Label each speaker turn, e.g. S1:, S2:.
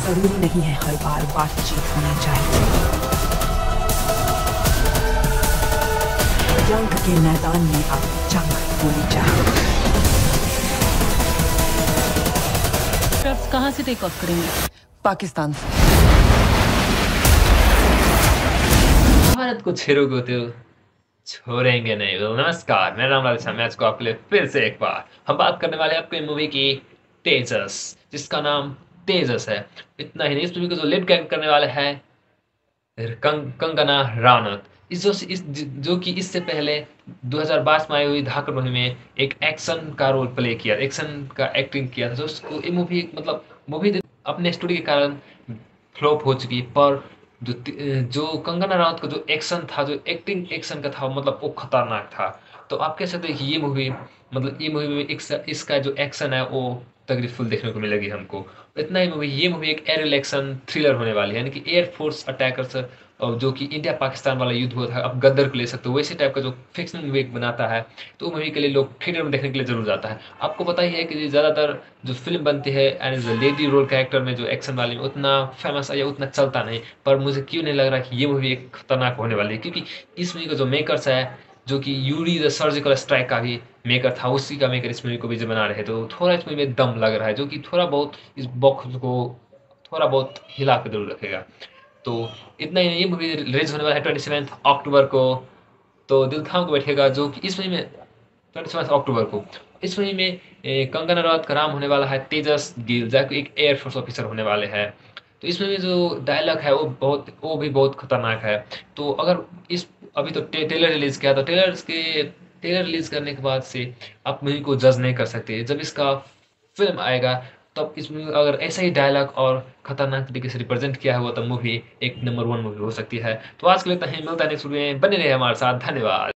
S1: जरूरी नहीं है हर बार बातचीत होनी चाहिए। जंग के मैदान में अब जंग होनी चाहिए।
S2: कहाँ से टेक ऑफ करेंगे?
S1: पाकिस्तान से।
S3: भारत को छेड़ोगे तो छोड़ेंगे नहीं। तो नमस्कार, मेरा नाम राधेश्याम। मैं आज को आपके लिए फिर से एक बार हम बात करने वाले हैं आपके मूवी की तेजस, जिसका नाम तेजस है। इतना ही नहीं, इस मूवी को जो लीड कैरेक्टर करने वाले हैं कंगना रनौत। जो कि इससे पहले 2022 में आई हुई धाकड़ मूवी में एक एक्शन का रोल प्ले किया, एक्शन का एक्टिंग किया था। जो उसको ये मूवी मतलब मूवी अपने स्टोरी के कारण फ्लॉप हो चुकी, पर जो कंगना रनौत का जो एक्शन था, जो एक्टिंग एक्शन का था, मतलब वो खतरनाक था। तो आप कह सकते हैं कि ये मूवी मतलब ये मूवी में इसका जो एक्शन है वो तगड़ी देखने को मिलेगी हमको। इतना ही मूवी, ये मूवी एक एरियल एक्शन थ्रिलर होने वाली है, यानी कि एयरफोर्स अटैकर्स और जो कि इंडिया पाकिस्तान वाला युद्ध हुआ था, अब गद्दर को ले सकते हो वैसे टाइप का जो फिक्शनल मूवी बनाता है, तो वो मूवी के लिए लोग थिएटर में देखने के लिए जरूर जाता है। आपको पता ही है कि ज़्यादातर जो फिल्म बनती है एंड लेडी रोल कैरेक्टर में, जो एक्शन वाली में उतना फेमस या उतना चलता नहीं, पर मुझे क्यों नहीं लग रहा कि ये मूवी एक खतरनाक होने वाली है, क्योंकि इस मूवी का जो मेकर्स है, जो कि यूरी द सर्जिकल स्ट्राइक का भी मेकर था, उसी का मेकर इस मूवी को भी जो बना रहे हैं, तो थोड़ा इस मूवी में दम लग रहा है, जो कि थोड़ा बहुत इस बॉक्स को थोड़ा बहुत हिला के जरूर रखेगा। तो इतना ही नहीं, ये मूवी रिलीज होने वाला है 27 अक्टूबर को, तो दिल थाम के बैठेगा। जो कि इस मूवी में 27 अक्टूबर को इस मूवी में कंगना रनौत का नाम होने वाला है तेजस गिल, जो कि एक एयरफोर्स ऑफिसर होने वाले हैं। तो इस मूवी में जो डायलॉग है वो भी बहुत खतरनाक है। तो अगर इस अभी तो टेलर रिलीज किया, तो टेलर रिलीज करने के बाद से आप मूवी को जज नहीं कर सकते। जब इसका फिल्म आएगा तब इसमें अगर ऐसा ही डायलॉग और खतरनाक तरीके से रिप्रेजेंट किया हुआ, तब मूवी एक नंबर 1 मूवी हो सकती है। तो आज के लिए इतना ही, मिलता है नेक्स्ट वीडियो में, बने रहे हमारे साथ। धन्यवाद।